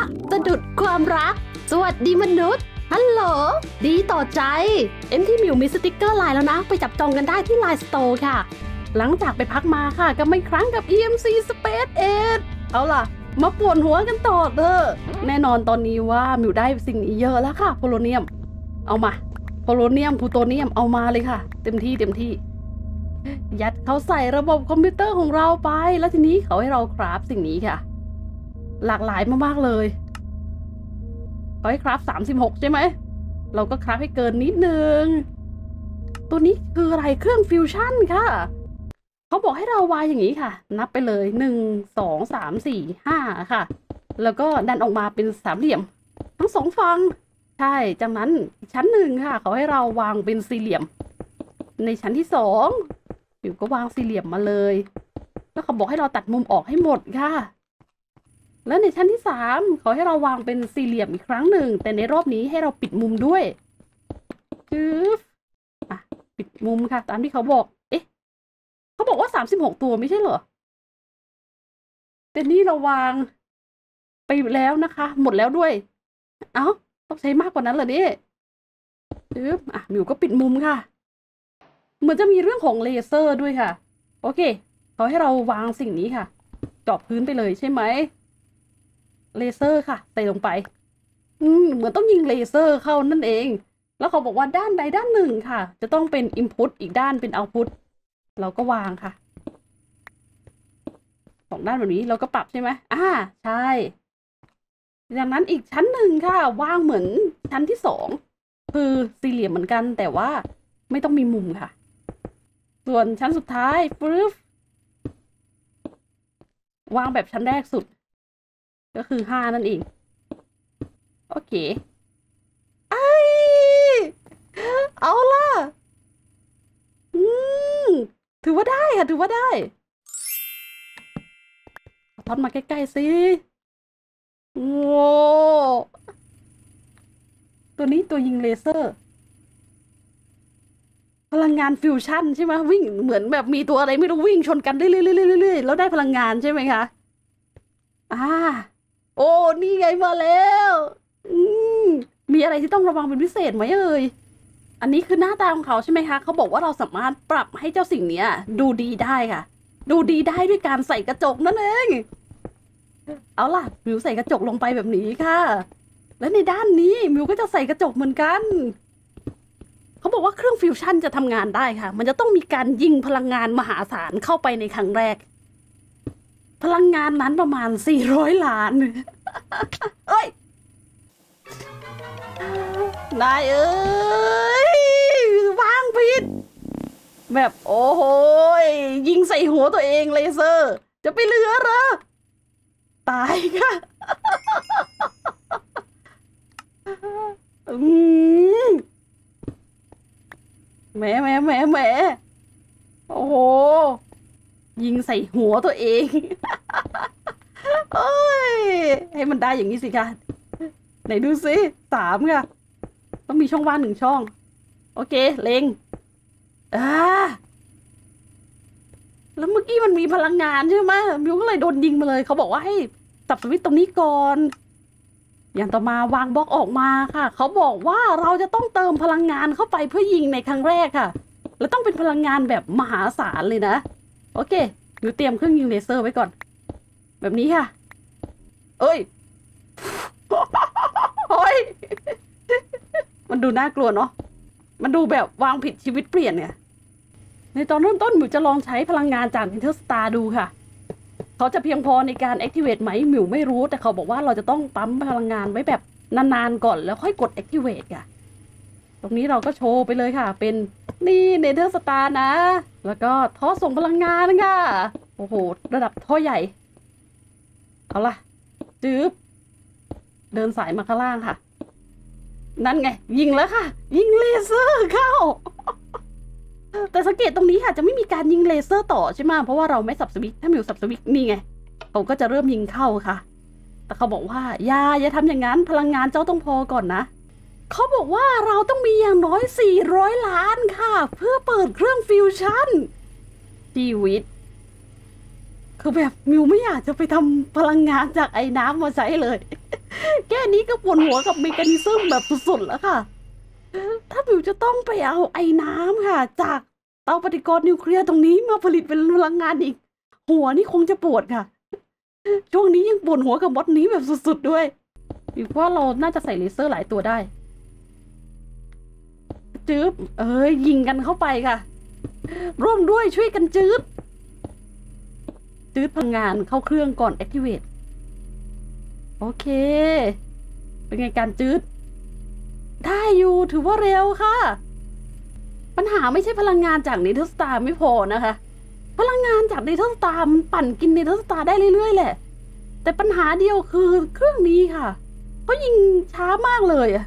สะดุดความรักสวัสดีมนุษย์ฮัลโหลดีต่อใจที่มิวมีสติกเกอร์ไลน์แล้วนะไปจับจองกันได้ที่ไลน์สโตร์ค่ะหลังจากไปพักมาค่ะก็ไม่ครั้งกับ EMC Space 8เอาล่ะมาปวดหัวกันต่อแน่นอนตอนนี้ว่ามิวได้สิ่งนี้เยอะแล้วค่ะโพโลเนียมเอามาโพโลเนียมพลูโตเนียมเอามาเลยค่ะเต็มที่ยัดเขาใส่ระบบคอมพิวเตอร์ของเราไปแล้วทีนี้เขาให้เราคราฟสิ่งนี้ค่ะหลากหลายมากๆเลยเขาให้คราฟ36ใช่ไหมเราก็คราฟให้เกินนิดนึงตัวนี้คืออะไรเครื่องฟิวชั่นค่ะเขาบอกให้เราวางอย่างนี้ค่ะนับไปเลย1 2 3 4 5ค่ะแล้วก็ดันออกมาเป็นสามเหลี่ยมทั้งสองฝั่งใช่จากนั้นชั้นหนึ่งค่ะเขาให้เราวางเป็นสี่เหลี่ยมในชั้นที่2อยู่ก็วางสี่เหลี่ยมมาเลยแล้วเขาบอกให้เราตัดมุมออกให้หมดค่ะแล้วในชั้นที่3เขาให้เราวางเป็นสี่เหลี่ยมอีกครั้งหนึ่งแต่ในรอบนี้ให้เราปิดมุมด้วยปิดมุมค่ะตามที่เขาบอกเขาบอกว่า36ตัวไม่ใช่เหรอแต่นี่เราวางไปแล้วนะคะหมดแล้วด้วยต้องใช้มากกว่านั้นเหรอเนี่ยมิวก็ปิดมุมค่ะเหมือนจะมีเรื่องของเลเซอร์ด้วยค่ะโอเคเขาให้เราวางสิ่งนี้ค่ะเจาะพื้นไปเลยใช่ไหมเลเซอร์ค่ะใส่ลงไปเหมือนต้องยิงเลเซอร์เข้านั่นเองแล้วเขาบอกว่าด้านใดด้านหนึ่งค่ะจะต้องเป็น Input อีกด้านเป็น Output เราก็วางค่ะ2ด้านแบบนี้เราก็ปรับใช่ไหมใช่จากนั้นอีกชั้นหนึ่งค่ะวางเหมือนชั้นที่2คือสี่เหลี่ยมเหมือนกันแต่ว่าไม่ต้องมีมุมค่ะส่วนชั้นสุดท้ายปึ๊บวางแบบชั้นแรกสุดก็คือ5นั่นเองโอเคเอาล่ะถือว่าได้ค่ะถือว่าได้ทอดมาใกล้ๆสิโอ้ตัวนี้ตัวยิงเลเซอร์พลังงานฟิวชั่นใช่ไหมวิ่งเหมือนแบบมีตัวอะไรไม่รู้วิ่งชนกันเรื่อยๆแล้วได้พลังงานใช่ไหมคะโอ้นี่ไงมาแล้วมีอะไรที่ต้องระวังเป็นพิเศษไหมเอ่ยอันนี้คือหน้าตาของเขาใช่ไหมคะเขาบอกว่าเราสามารถปรับให้เจ้าสิ่งนี้ดูดีได้ค่ะดูดีได้ด้วยการใส่กระจกนั่นเองเอาล่ะมิวใส่กระจกลงไปแบบนี้ค่ะและในด้านนี้มิวก็จะใส่กระจกเหมือนกันเขาบอกว่าเครื่องฟิวชั่นจะทำงานได้ค่ะมันจะต้องมีการยิงพลังงานมหาศาลเข้าไปในครั้งแรกพลังงานนั้นประมาณ400 ล้านเอ้ยนายเอ้ยวางผิดแบบโอ้โหยิงใส่หัวตัวเองเลเซอร์จะไปเหลือเหรอตายค่ะแหมโอ้โหยิงใส่หัวตัวเองโอ้ยให้มันได้อย่างนี้สิคะไหนดูสิ3ค่ะต้องมีช่องว่าง1ช่องโอเคเล็งแล้วเมื่อกี้มันมีพลังงานใช่ไหมมิวก็เลยโดนยิงมาเลยเขาบอกว่าให้สับสวิตช์ตรงนี้ก่อนอย่างต่อมาวางบล็อกออกมาค่ะเขาบอกว่าเราจะต้องเติมพลังงานเข้าไปเพื่อยิงในครั้งแรกค่ะแล้วต้องเป็นพลังงานแบบมหาศาลเลยนะโอเคมิวเตรียมเครื่องยิงเลเซอร์ไว้ก่อนแบบนี้ค่ะเอ้ยโอ้ยมันดูน่ากลัวเนาะมันดูแบบวางผิดชีวิตเปลี่ยนเนี่ยในตอนเริ่มต้นมิวจะลองใช้พลังงานจากอินเตอร์สตาร์ดูค่ะเขาจะเพียงพอในการ activate ไหมมิวไม่รู้แต่เขาบอกว่าเราจะต้องปั๊มพลังงานไว้แบบนานๆก่อนแล้วค่อยกด activate ค่ะตรงนี้เราก็โชว์ไปเลยค่ะเป็นนี่เนเธอร์สตาร์นะแล้วก็ท่อส่งพลังงานค่ะโอ้โหระดับท่อใหญ่เอาล่ะจืบเดินสายมาข้างล่างค่ะนั่นไงยิงแล้วค่ะยิงเลเซอร์เข้าแต่สังเกตตรงนี้ค่ะจะไม่มีการยิงเลเซอร์ต่อใช่ไหมเพราะว่าเราไม่สับสวิตช์ถ้ามิวสับสวิตช์นี่ไงเขาก็จะเริ่มยิงเข้าค่ะแต่เขาบอกว่าอย่าทำอย่างนั้นพลังงานเจ้าต้องพอก่อนนะเขาบอกว่าเราต้องมีอย่างน้อย400 ล้านค่ะเพื่อเปิดเครื่องฟิวชั่นชีวิตคือแบบมิวไม่อยากจะไปทำพลังงานจากไอ้น้ำมาใช้เลยแค่นี้ก็ปวดหัวกับเมคานิซึมแบบสุดๆแล้วค่ะถ้าบิวจะต้องไปเอาไอ้น้ำค่ะจากเตาปฏิกรณ์นิวเคลียร์ตรงนี้มาผลิตเป็นพลังงานอีกหัวนี่คงจะปวดค่ะช่วงนี้ยังปวดหัวกับมดนี้แบบสุดๆด้วยบิวว่าเราน่าจะใส่เลเซอร์หลายตัวได้จื๊บยิงกันเข้าไปค่ะร่วมด้วยช่วยกันจื๊บพลังงานเข้าเครื่องก่อน activate โอเคเป็นไงการจื๊บได้อยู่ถือว่าเร็วค่ะปัญหาไม่ใช่พลังงานจากเนเธอร์สตาร์ไม่พอนะคะพลังงานจากเนเธอร์สตาร์มันปั่นกินเนเธอร์สตาร์ได้เรื่อยๆแหละแต่ปัญหาเดียวคือเครื่องนี้ค่ะเขายิงช้ามากเลยอะ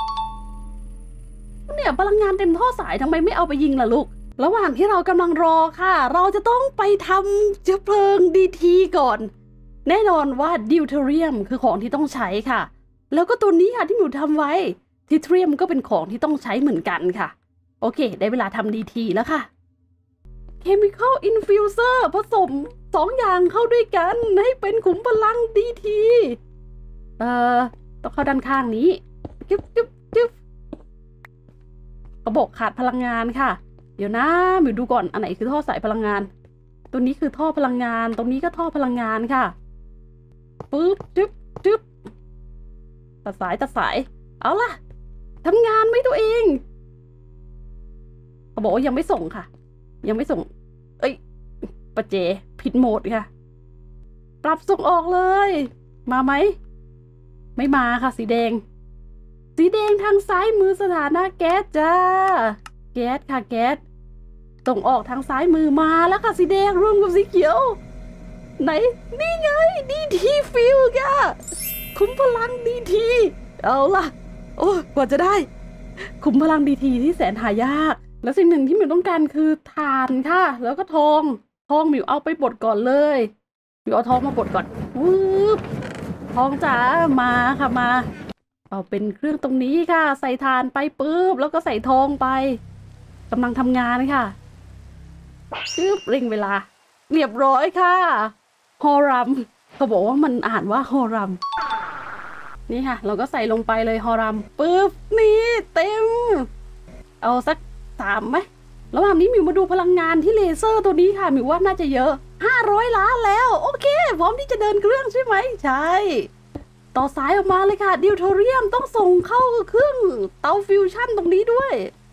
เนี่ยพลังงานเต็มท่อสายทำไมไม่เอาไปยิงล่ะลูกระหว่างที่เรากำลังรอค่ะเราจะต้องไปทำเชื้อเพลิงดีทีก่อนแน่นอนว่าดิวเทเรียมคือของที่ต้องใช้ค่ะแล้วก็ตัวนี้ค่ะที่หนูทำไว้ทิเทเรียมก็เป็นของที่ต้องใช้เหมือนกันค่ะโอเคได้เวลาทำดีทีแล้วค่ะ Chemical Infuser ผสม2 อย่างเข้าด้วยกันให้เป็นขุมพลังดีทีต้องเข้าด้านข้างนี้จึ๊บเขาบอกขาดพลังงานค่ะเดี๋ยวนะมิวดูก่อนอันไหนคือท่อสายพลังงานตัวนี้คือท่อพลังงานตรงนี้ก็ท่อพลังงานค่ะปึ๊บจึ๊บตัดสายเอาล่ะทำงานไหมตัวเองเขาบอกว่ายังไม่ส่งค่ะยังไม่ส่งประเจผิดโหมดค่ะปรับส่งออกเลยมาไหมไม่มาค่ะสีแดงทางซ้ายมือสถานะแก๊สจ้าแก๊สค่ะแก๊สส่งออกทางซ้ายมือมาแล้วค่ะสีแดงรวมกับสีเขียวไหนนี่ไงดีทีฟิลค่ะขุมพลังดีทีเอาล่ะโอ้กว่าจะได้ขุมพลังดีทีที่แสนหายากแล้วสิ่งหนึ่งที่มิวต้องการคือถ่านค่ะแล้วก็ทองมิวเอาไปบดก่อนเลยมิวเอาทองมาบดก่อนวืบทองจ๋ามาค่ะมาเอาเป็นเครื่องตรงนี้ค่ะใส่ถ่านไปปุ๊บแล้วก็ใส่ทองไปกำลังทำงานค่ะปึ๊บเร่งเวลาเรียบร้อยค่ะฮอรัมเขาบอกว่ามันอ่านว่าฮอรัมนี่ค่ะเราก็ใส่ลงไปเลยฮอรัมปึ๊บนี่เต็มเอาสัก3ไหมระหว่างนี้มิวมาดูพลังงานที่เลเซอร์ตัวนี้ค่ะมิวว่าน่าจะเยอะ500 ล้านแล้วโอเคพร้อมที่จะเดินเครื่องใช่ไหมใช่ต่อสายออกมาเลยค่ะดิวโทเรียมต้องส่งเข้าเครื่องเตาฟิวชั่นตรงนี้ด้วย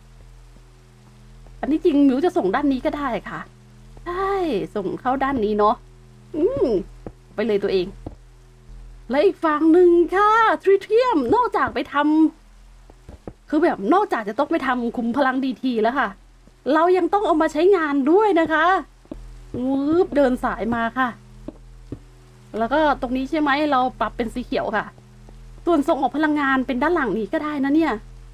อันนี้จริงมิวจะส่งด้านนี้ก็ได้ค่ะใช่ส่งเข้าด้านนี้เนาะไปเลยตัวเองและอีกฝั่งหนึ่งค่ะทริเทียมนอกจากไปทำคือแบบนอกจากจะต้องไปทำคุมพลังดีทีแล้วค่ะเรายังต้องเอามาใช้งานด้วยนะคะวืบเดินสายมาค่ะแล้วก็ตรงนี้ใช่ไหมเราปรับเป็นสีเขียวค่ะส่วนส่งออกพลังงานเป็นด้านหลังนี้ก็ได้นะเนี่ย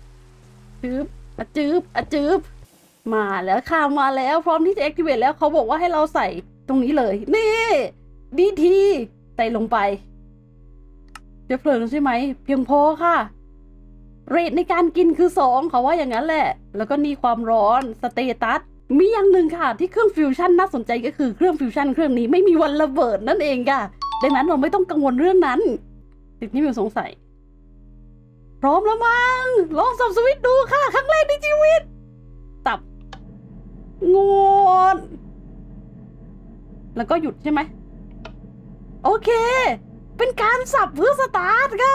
จืบมาแล้วค่ะมาแล้วพร้อมที่จะ activate แล้วเขาบอกว่าให้เราใส่ตรงนี้เลยนี่ดีทีใส่ลงไปเชื้อเพลิงใช่ไหมเพียงพอค่ะเรทในการกินคือ2เขาว่าอย่างนั้นแหละแล้วก็นี่ความร้อนสเตตัสมีอย่างหนึ่งค่ะที่เครื่องฟิวชั่นน่าสนใจก็คือเครื่องฟิวชั่นเครื่องนี้ไม่มีวันระเบิดนั่นเองค่ะดังนั้นเราไม่ต้องกังวลเรื่องนั้นสิ่งที่มิวสงสัยพร้อมแล้วมั้งลองสับสวิตช์ดูค่ะครั้งแรกในชีวิตตับงวดแล้วก็หยุดใช่ไหมโอเคเป็นการสับเพื่อสตาร์ทค่ะ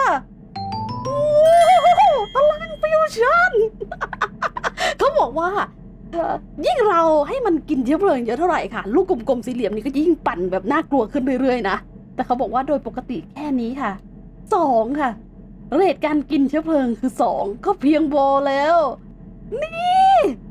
พลังฟิวชั่น เขาบอกว่ายิ่งเราให้มันกินเชื้อเพลิงเยอะเท่าไหร่ค่ะลูกกลมๆสี่เหลี่ยมนี่ก็ยิ่งปั่นแบบน่ากลัวขึ้นเรื่อยๆนะแต่เขาบอกว่าโดยปกติแค่นี้ค่ะ2ค่ะเรทการกินเชื้อเพลิงคือ2ก็เพียงพอแล้วนี่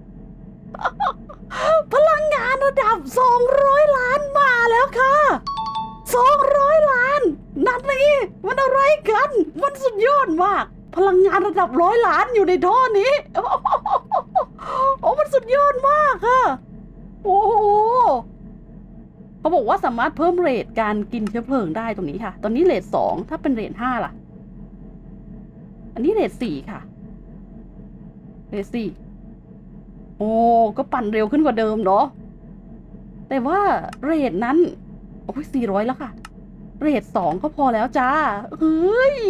พลังงานระดับ200 ล้านมาแล้วค่ะ200 ล้านนั่นนี่มันอะไรกันมันสุดยอดมากพลังงานระดับ100 ล้านอยู่ในท่อนี้โอ้มันสุดยอดมากค่ะโอ้โหเขาบอกว่าสามารถเพิ่มเรทการกินเชื้อเพลิงได้ตรงนี้ค่ะตอนนี้เรท2ถ้าเป็นเรท5ล่ะอันนี้เรท4ค่ะเรท4โอ้ก็ปั่นเร็วขึ้นกว่าเดิมเนาะแต่ว่าเรทนั้นโอ้ย400แล้วค่ะเรท2ก็พอแล้วจ้าเฮ้ย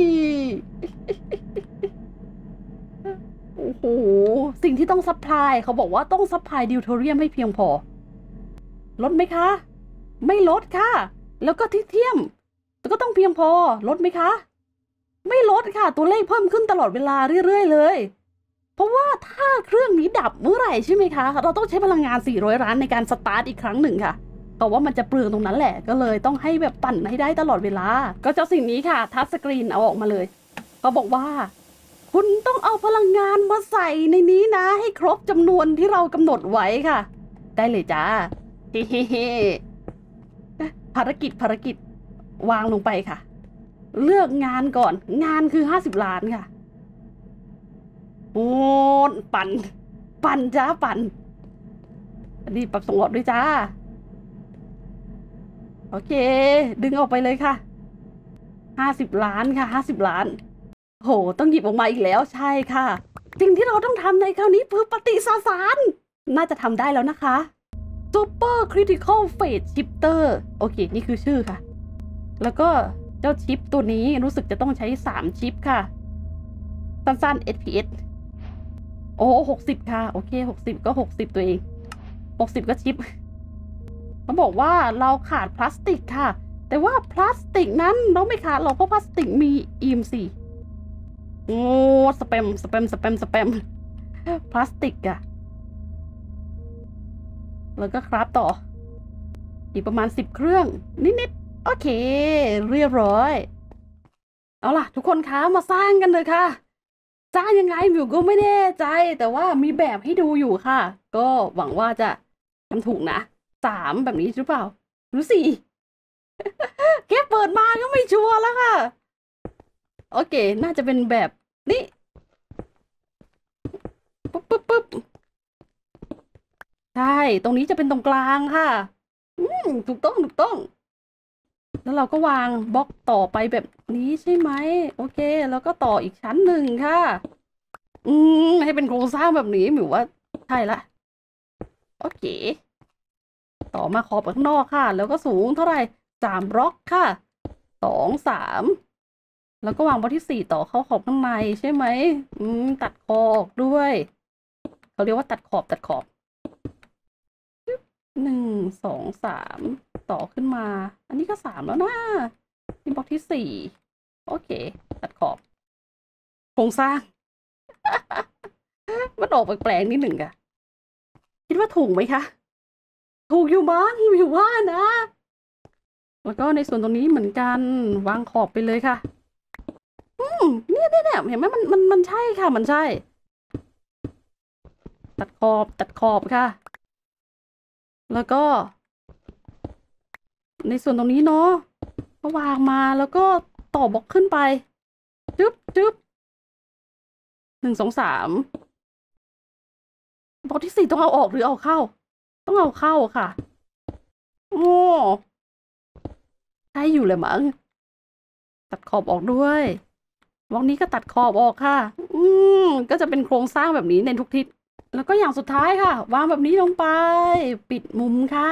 โอ้โหสิ่งที่ต้องซัพพลายเขาบอกว่าต้องซัพพลายดิวโทเรียมให้เพียงพอลดไหมคะไม่ลดค่ะแล้วก็ทิเทียมก็ต้องเพียงพอลดไหมคะไม่ลดค่ะตัวเลขเพิ่มขึ้นตลอดเวลาเรื่อยๆเลยเพราะว่าถ้าเครื่องนี้ดับเมื่อไหร่ใช่ไหมคะเราต้องใช้พลังงาน400ล้านในการสตาร์ทอีกครั้งหนึ่งค่ะแต่ว่ามันจะเปลืองตรงนั้นแหละก็เลยต้องให้แบบปั่นให้ได้ตลอดเวลาก็เจ้าสิ่งนี้ค่ะทัชสกรีนเอาออกมาเลยเขาบอกว่าคุณต้องเอาพลังงานมาใส่ในนี้นะให้ครบจำนวนที่เรากำหนดไว้ค่ะได้เลยจ้าเฮ้ภารกิจวางลงไปค่ะเลือกงานก่อนงานคือ50 ล้านค่ะโอ้ปั่นจ้าปั่นดีปรับส่งออกด้วยจ้าโอเคดึงออกไปเลยค่ะ50 ล้านค่ะ50 ล้านโหต้องหยิบออกมาอีกแล้วใช่ค่ะสิ่งที่เราต้องทำในคราวนี้คือปฏิสสารน่าจะทำได้แล้วนะคะ Super Critical Phase Shifter โอเคนี่คือชื่อค่ะแล้วก็เจ้าชิปตัวนี้รู้สึกจะต้องใช้3ชิปค่ะสั้นๆ SPS โอ้60ค่ะโอเค60ก็60ตัวเอง60ก็ชิปเขาบอกว่าเราขาดพลาสติกค่ะแต่ว่าพลาสติกนั้นเราไม่ขาดหรอกเพราะพลาสติกมี EMC โอ้สแปมพลาสติกอะแล้วก็คราฟต่ออีกประมาณ10 เครื่องนิดๆโอเคเรียบร้อยเอาล่ะทุกคนคะมาสร้างกันเลยค่ะสร้างยังไงมิวก็ไม่แน่ใจแต่ว่ามีแบบให้ดูอยู่ค่ะก็หวังว่าจะทำถูกนะ3แบบนี้หรือเปล่าหรือ4แค่เปิดมาก็ไม่ชัวร์แล้วค่ะโอเคน่าจะเป็นแบบนี้ปุ๊บใช่ตรงนี้จะเป็นตรงกลางค่ะถูกต้องแล้วเราก็วางบล็อกต่อไปแบบนี้ใช่ไหมโอเคแล้วก็ต่ออีกชั้นหนึ่งค่ะให้เป็นโครงสร้างแบบนี้หมิวว่าใช่ละโอเคต่อมาขอบข้างนอกค่ะแล้วก็สูงเท่าไหร่3 บล็อกค่ะ2 3แล้วก็วางบล็อกที่4ต่อเข้าขอบข้างในใช่ไหมตัดขอบด้วยเขาเรียกว่าตัดขอบ1 2 3ต่อขึ้นมาอันนี้ก็3แล้วนะนี่บล็อกที่4โอเคตัดขอบโครงสร้าง มันออกแปลกๆนิดหนึ่งอะคิดว่าถูกไหมคะถูกอยู่มั้งวิวว่านะแล้วก็ในส่วนตรงนี้เหมือนกันวางขอบไปเลยค่ะเนี่ยเห็นไหมมันใช่ค่ะมันใช่ตัดขอบค่ะแล้วก็ในส่วนตรงนี้เนาะก็วางมาแล้วก็ต่อบล็อกขึ้นไปจึ๊บ1 2 3บล็อกที่4ต้องเอาออกหรือเอาเข้าต้องเอาเข้าค่ะโอ้ใช่อยู่เลยมั้งตัดขอบออกด้วยบล็อกนี้ก็ตัดขอบออกค่ะก็จะเป็นโครงสร้างแบบนี้ในทุกทิศแล้วก็อย่างสุดท้ายค่ะวางแบบนี้ลงไปปิดมุมค่ะ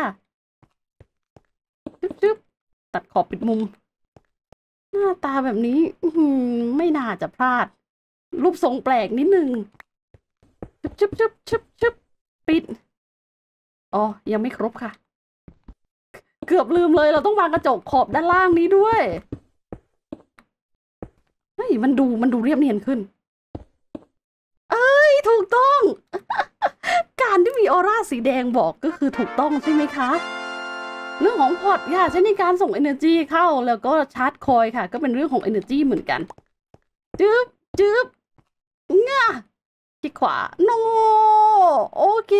จึ๊บตัดขอบปิดมุมหน้าตาแบบนี้ไม่น่าจะพลาดรูปทรงแปลกนิดนึงชึบปิดอ๋อยังไม่ครบค่ะเกือบลืมเลยเราต้องวางกระจกขอบด้านล่างนี้ด้วยเฮ้ยมันดูเรียบเนียนขึ้นเอ้ยถูกต้อง การที่มีออร่าสีแดงบอกก็คือถูกต้องใช่ไหมคะเรื่องของพอร์ตค่ะใช้ในการส่ง energy เข้าแล้วก็ชาร์จคอยค่ะก็เป็นเรื่องของ energy เหมือนกันจึ๊บง่ะที่ขวาโนโอเค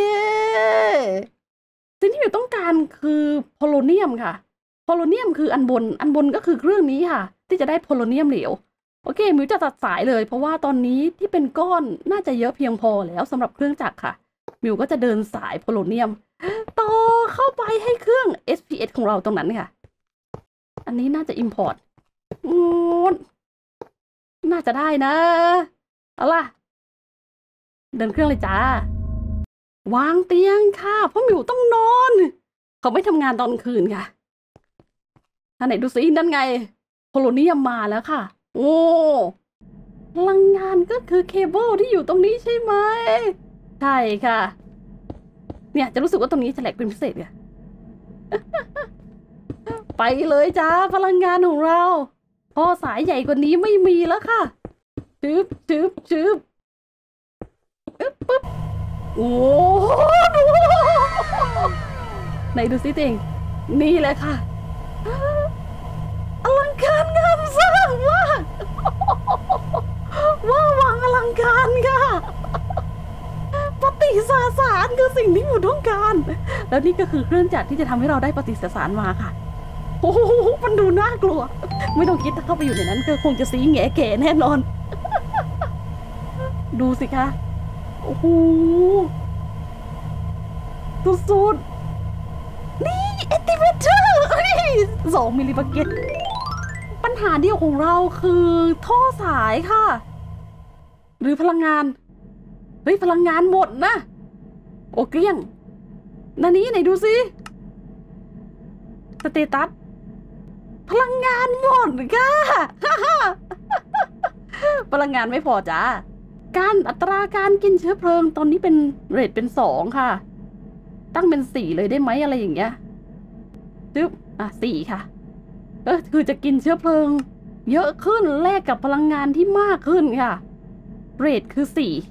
สิ่งที่อยู่ต้องการคือโพโลเนียมค่ะโพโลเนียมคืออันบนก็คือเครื่องนี้ค่ะที่จะได้โพโลเนียมเหลวโอเคมิวจะตัดสายเลยเพราะว่าตอนนี้ที่เป็นก้อนน่าจะเยอะเพียงพอแล้วสำหรับเครื่องจักรค่ะมิวก็จะเดินสายโพโลเนียมต่อเข้าไปให้เครื่อง SPS ของเราตรงนั้นค่ะอันนี้น่าจะ import น่าจะได้นะเอาล่ะเดินเครื่องเลยจ้าวางเตียงค่ะเพราะมิวต้องนอนเขาไม่ทำงานตอนคืนค่ะอันไหนดูสินั่นไงโพโลเนียมมาแล้วค่ะโอ้พลังงานก็คือเคเบิลที่อยู่ตรงนี้ใช่ไหมใช่ค่ะเนี่ยจะรู้สึกว่าตรงนี้จะแหลกเป็นพิเศษไง ไปเลยจ้าพลังงานของเราพอสายใหญ่กว่านี้ไม่มีแล้วค่ะชึบปึ๊บโอ้ไหนดูสิเองนี่แหละค่ะอลังการงานสร้างมากว่าวางอลังการค่ะปฏิสสารคือสิ่งที่อยู่ต้องการแล้วนี่ก็คือเครื่องจักรที่จะทำให้เราได้ปฏิสสารมาค่ะโอ้โหมันดูน่ากลัวไม่ต้องคิดถ้าเข้าไปอยู่ในนั้นก็คงจะซีแง่แก่แน่นอนดูสิคะโอ้โหสุดๆนี่แอนติเวเตอร์2 มิลลิบักเก็ตปัญหาเดียวของเราคือท่อสายค่ะหรือพลังงานเฮ้ยพลังงานหมดนะโอเกลี้ยงนานี้ไหนดูสิสเตตัสพลังงานหมดค่ะ พลังงานไม่พอจ้าการอัตราการกินเชื้อเพลิงตอนนี้เป็นเรทเป็น2ค่ะตั้งเป็น4เลยได้ไหมอะไรอย่างเงี้ยจึ๊บ4ค่ะคือจะกินเชื้อเพลิงเยอะขึ้นแลกกับพลังงานที่มากขึ้นค่ะเรทคือ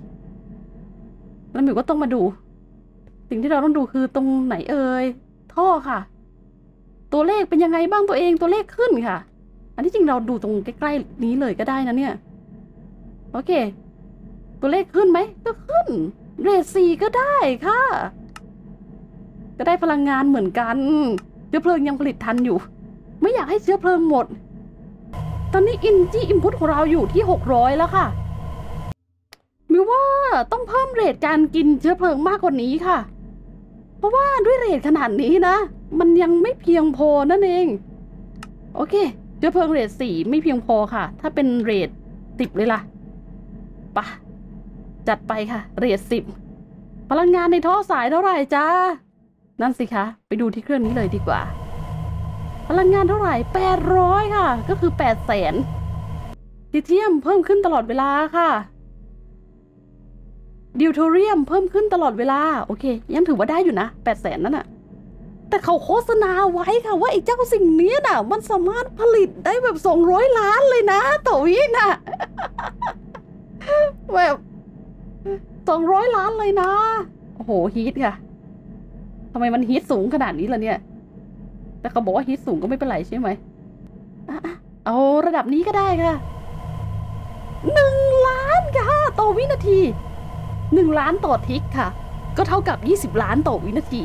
4แล้วหมิวก็ต้องมาดูสิ่งที่เราต้องดูคือตรงไหนเอ่ยท่อค่ะตัวเลขเป็นยังไงบ้างตัวเองตัวเลขขึ้นค่ะอันที่จริงเราดูตรงใกล้ๆนี้เลยก็ได้นะเนี่ยโอเคตัวเลขขึ้นไหมก็ขึ้นเรท4ก็ได้ค่ะก็ได้พลังงานเหมือนกันเชื้อเพลิงยังผลิตทันอยู่ไม่อยากให้เชื้อเพลิงหมดตอนนี้อินพุตของเราอยู่ที่600แล้วค่ะมิวว่าต้องเพิ่มเรทการกินเชื้อเพลิงมากกว่านี้ค่ะเพราะว่าด้วยเรทขนาดนี้นะมันยังไม่เพียงพอนั่นเองโอเคเชื้อเพลิงเรท4ไม่เพียงพอค่ะถ้าเป็นเรท10เลยล่ะปะจัดไปค่ะเรท10พลังงานในท่อสายเท่าไหร่จ้านั่นสิคะไปดูที่เครื่องนี้เลยดีกว่าพลังงานเท่าไหร่800ค่ะก็คือ800,000ลิเธียมเพิ่มขึ้นตลอดเวลาค่ะดิวโทเรียมเพิ่มขึ้นตลอดเวลาโอเคยังถือว่าได้อยู่นะ800,000นั่นน่ะแต่เขาโฆษณาไว้ค่ะว่าไอ้เจ้าสิ่งนี้น่ะมันสามารถผลิตได้แบบ200 ล้านเลยนะต่อวิน่ะ แบบ200 ล้านเลยนะโอ้โหฮีทค่ะทำไมมันฮีทสูงขนาดนี้ล่ะเนี่ยแต่เขาบอกว่าฮีทสูงก็ไม่เป็นไรใช่ไหมเอาระดับนี้ก็ได้ค่ะ1 ล้านค่ะต่อวินาที1 ล้านต่อทิกค่ะก็เท่ากับ20 ล้านต่อวินาที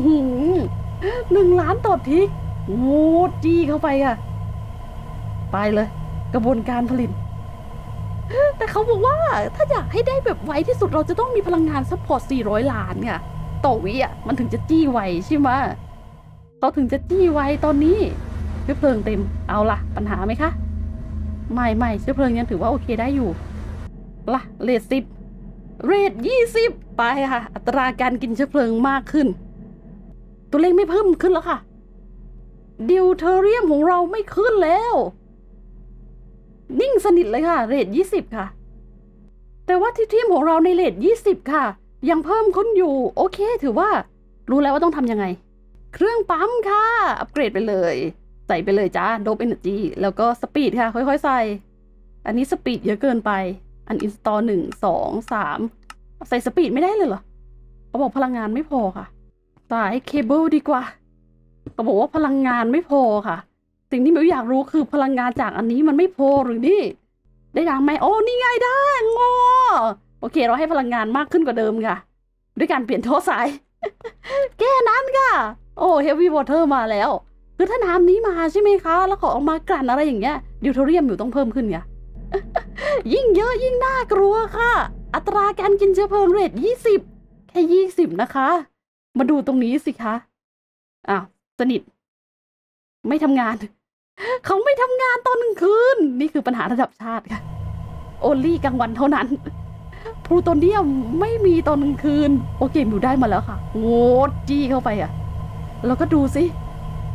1 ล้านต่อทิกโอ้จี้เข้าไปค่ะไปเลยกระบวนการผลิตแต่เขาบอกว่าถ้าอยากให้ได้แบบไวที่สุดเราจะต้องมีพลังงานซัพพอร์ต400 ล้านค่ะต่อวิมันถึงจะจี้ไวใช่ไหมเขาถึงจะจี้ไวตอนนี้เชื้อเพลิงเต็มเอาล่ะปัญหาไหมคะไม่เชื้อเพลิงยังถือว่าโอเคได้อยู่ล่ะเรท10เรท20ไปค่ะอัตราการกินเชื้อเพลิงมากขึ้นตัวเลขไม่เพิ่มขึ้นแล้วค่ะดิวเทอเรียมของเราไม่ขึ้นแล้วนิ่งสนิทเลยค่ะเรท20ค่ะแต่ว่าทิเทียมของเราในเรท20ค่ะยังเพิ่มขึ้นอยู่โอเคถือว่ารู้แล้วว่าต้องทำยังไงเครื่องปั๊มค่ะอัปเกรดไปเลยใส่ไปเลยจ้าโดปเอเนอร์จีแล้วก็สปีดค่ะค่อยๆใส่อันนี้สปีดเยอะเกินไปอันอินสตอล1 2 3ใส่สปีดไม่ได้เลยเหรอเขาบอกพลังงานไม่พอค่ะสายเคเบิลดีกว่าเขาบอกว่าพลังงานไม่พอค่ะสิ่งที่มิวอยากรู้คือพลังงานจากอันนี้มันไม่พอหรือนี่ได้ดังไหมโอ้นี่ไงได้งอโอเคเราให้พลังงานมากขึ้นกว่าเดิมค่ะด้วยการเปลี่ยนท่อสาย แค่นั้นค่ะโอ้เฮฟวี่วอเตอร์มาแล้วคือถ้าน้ำนี้มาใช่ไหมคะแล้วขอออกมากลั่นอะไรอย่างเงี้ยดิวโทเรียมอยู่ต้องเพิ่มขึ้นไง ยิ่งเยอะยิ่งน่ากลัวค่ะอัตราการกินเชื้อเพลิงเรท20แค่20นะคะมาดูตรงนี้สิคะอ้าวสนิทไม่ทำงานเขาไม่ทำงานตอนกลางคืนนี่คือปัญหาระดับชาติค่ะโอลี่กลางวันเท่านั้นพลูโตเนียมไม่มีตอนกลางคืนโอเคมิวได้มาแล้วค่ะโง่จี้เข้าไปอ่ะแล้วก็ดูสิ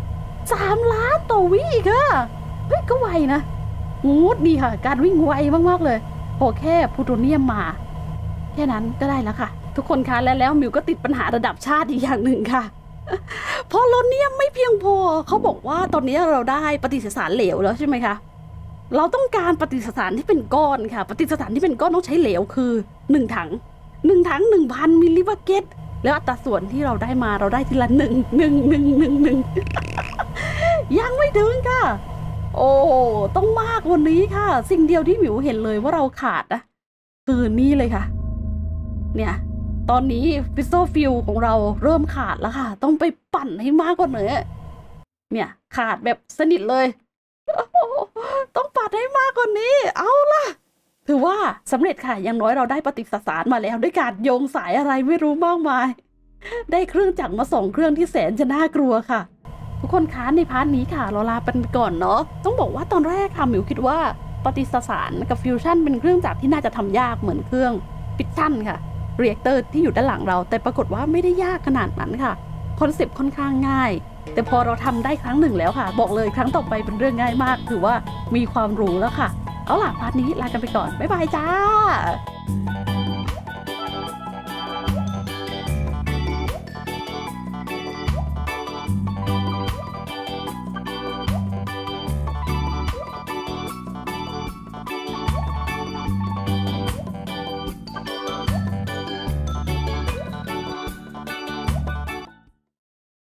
3 ล้านต่อวิอีกอะเฮ้ยก็ไวนะงูดดีค่ะการวิ่งไวมากๆเลยพอแค่พลูโทเนียมมาแค่นั้นก็ได้แล้วค่ะทุกคนคะแล้วมิวก็ติดปัญหาระดับชาติอีกอย่างหนึ่งค่ะโพโลเนียมไม่เพียงพอเขาบอกว่าตอนนี้เราได้ปฏิสสารเหลวแล้วใช่ไหมคะเราต้องการปฏิสสารที่เป็นก้อนค่ะปฏิสสารที่เป็นก้อนต้องใช้เหลวคือ1 ถัง1,000 มิลลิบาเกตแล้วอัตราส่วนที่เราได้มาเราได้ทีละ1 ยังไม่ถึงค่ะโอ้ต้องมากกว่านี้ค่ะสิ่งเดียวที่หมิวเห็นเลยว่าเราขาดนะคือนี่เลยค่ะเนี่ยตอนนี้ฟิสโซฟิลของเราเริ่มขาดแล้วค่ะต้องไปปั่นให้มากกว่านี้เนี่ยขาดแบบสนิทเลยต้องปั่นให้มากกว่านี้เอาล่ะถือว่าสำเร็จค่ะอย่างน้อยเราได้ปฏิสสารมาแล้วด้วยการโยงสายอะไรไม่รู้มากมายได้เครื่องจักรมา2 เครื่องที่แสนจะน่ากลัวค่ะทุกคนคะในพาร์ทนี้ค่ะเราลาไปก่อนเนาะต้องบอกว่าตอนแรกค่ะหมิวคิดว่าปฏิสสารกับฟิวชั่นเป็นเครื่องจักรที่น่าจะทำยากเหมือนเครื่องฟิชชั่นค่ะเรีแอคเตอร์ที่อยู่ด้านหลังเราแต่ปรากฏว่าไม่ได้ยากขนาดนั้นค่ะคอนเซปต์ค่อนข้างง่ายแต่พอเราทำได้ครั้งหนึ่งแล้วค่ะบอกเลยครั้งต่อไปเป็นเรื่องง่ายมากถือว่ามีความรู้แล้วค่ะเอาล่ะพาร์ทนี้ลากันไปก่อนบ๊ายบายจ้า